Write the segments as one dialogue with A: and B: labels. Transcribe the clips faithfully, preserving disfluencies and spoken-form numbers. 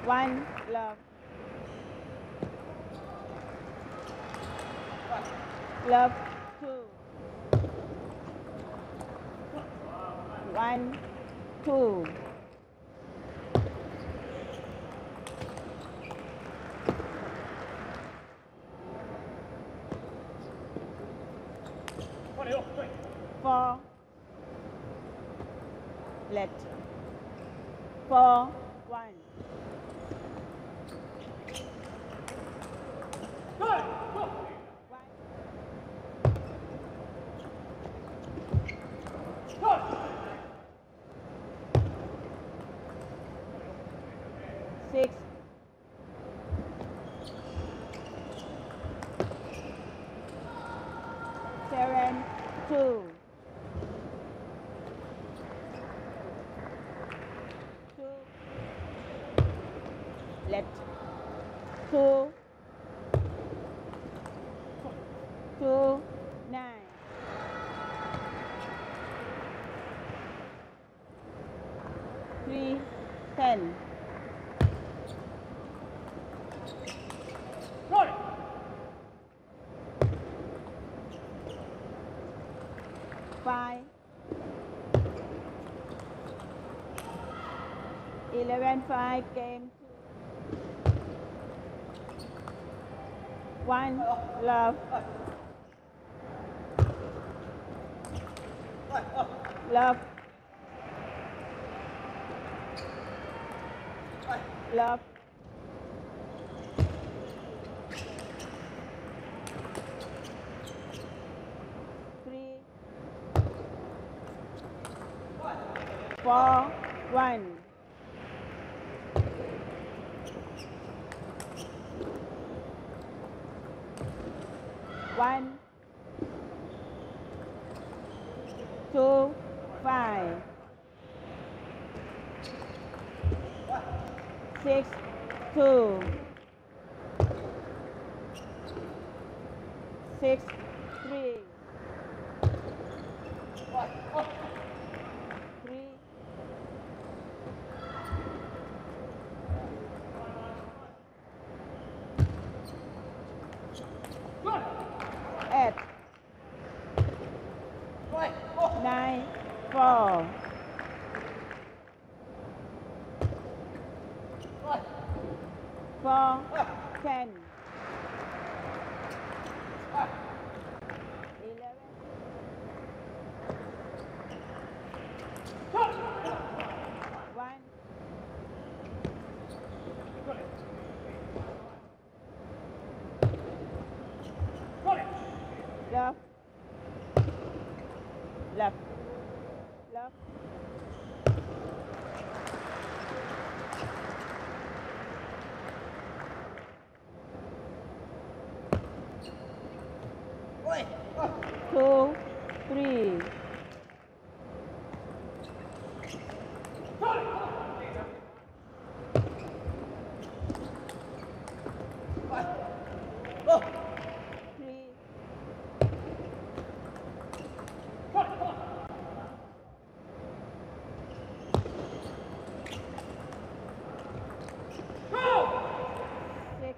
A: One, love. Love, two. One, two. Four. Let. Four, one. Six. Seven, two. Two. Let. Two. Two, nine. Three, ten. Five. Eleven, five, game two. One, love. Love. Love. Three. Four, one. One, two, five, six, two, six, three, three, eight, nine, four, four, ten, eleven, one, left, left, left, two, three, three, six,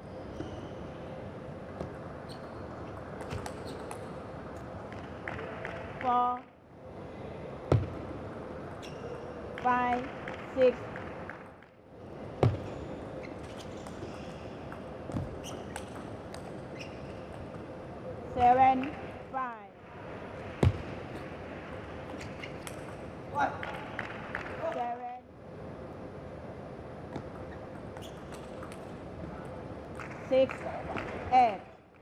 A: four, five, six, seven, five, seven, six, eight,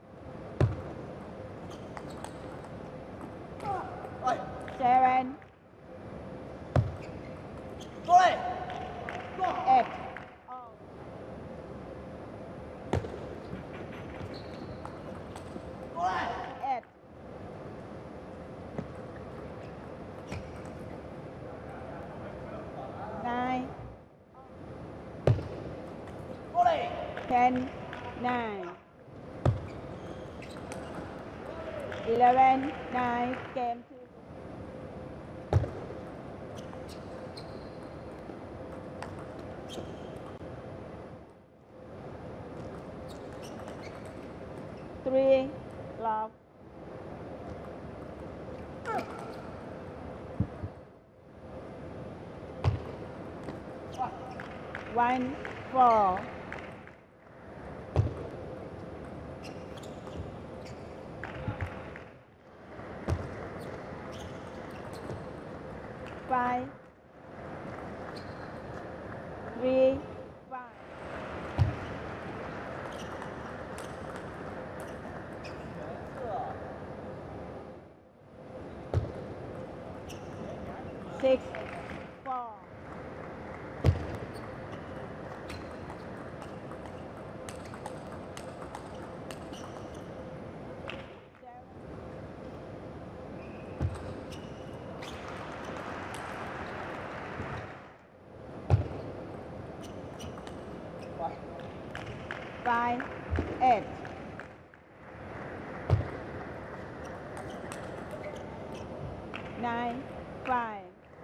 A: seven, eight, eight, nine, ten, nine, eleven, nine, game two. three, love. One, four. Five, three, five. Six, four. Five, eight. Nine, five.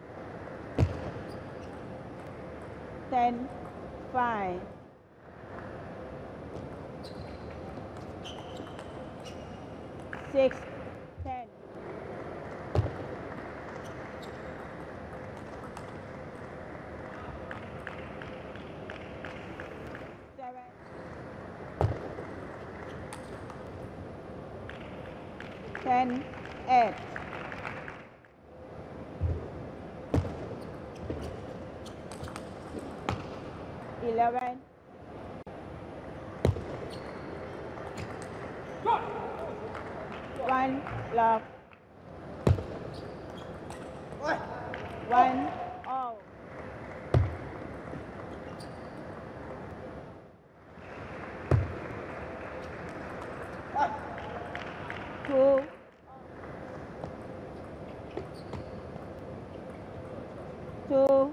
A: Ten, five. Six, ten. Seven, ten, eight. Eleven. One, love. One, all. Two, two,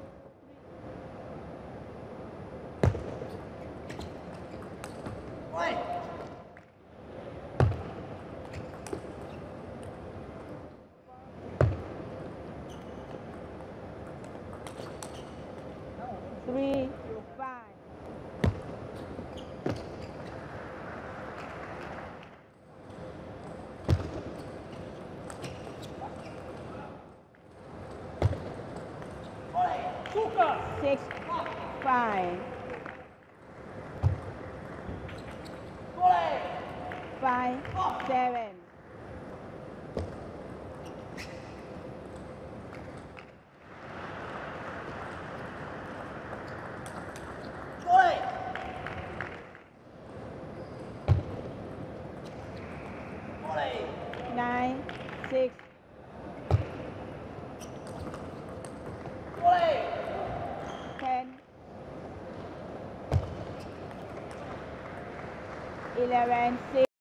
A: three, five. Six, five. Five, seven. Nine, six. Ten. Eleven, six.